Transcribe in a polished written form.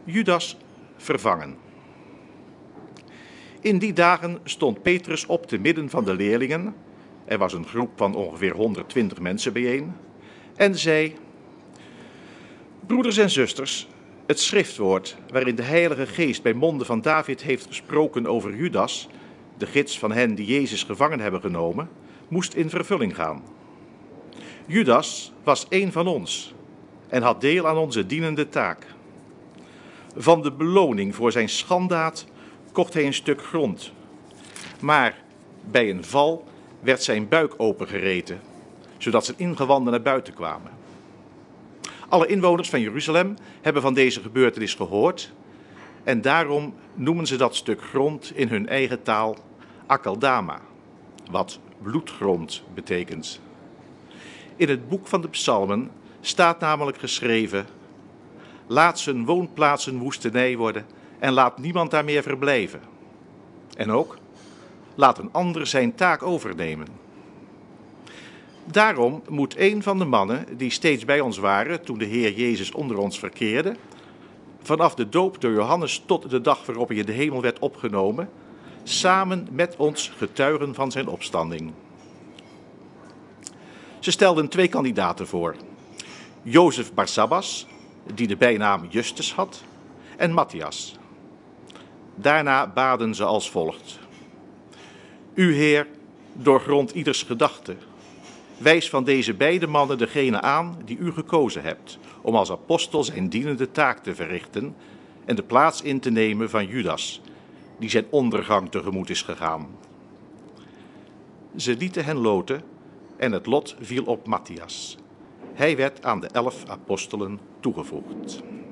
Judas vervangen. In die dagen stond Petrus op te midden van de leerlingen, er was een groep van ongeveer 120 mensen bijeen, en zei: broeders en zusters, het schriftwoord waarin de Heilige Geest bij monden van David heeft gesproken over Judas, de gids van hen die Jezus gevangen hebben genomen, moest in vervulling gaan. Judas was één van ons en had deel aan onze dienende taak. Van de beloning voor zijn schanddaad kocht hij een stuk grond. Maar bij een val werd zijn buik opengereten, zodat zijn ingewanden naar buiten kwamen. Alle inwoners van Jeruzalem hebben van deze gebeurtenis gehoord en daarom noemen ze dat stuk grond in hun eigen taal Akaldama, wat bloedgrond betekent. In het boek van de Psalmen staat namelijk geschreven: laat zijn woonplaats een woestenij worden en laat niemand daar meer verblijven. En ook, laat een ander zijn taak overnemen. Daarom moet een van de mannen die steeds bij ons waren toen de Heer Jezus onder ons verkeerde, vanaf de doop door Johannes tot de dag waarop hij in de hemel werd opgenomen, samen met ons getuigen van zijn opstanding. Ze stelden 2 kandidaten voor: Jozef Barsabbas, die de bijnaam Justus had, en Matthias. Daarna baden ze als volgt: U, Heer, doorgrond ieders gedachte. Wijs van deze beide mannen degene aan die u gekozen hebt, om als apostel zijn dienende taak te verrichten en de plaats in te nemen van Judas, die zijn ondergang tegemoet is gegaan. Ze lieten hen loten en het lot viel op Matthias. Hij werd aan de 11 apostelen toegevoegd.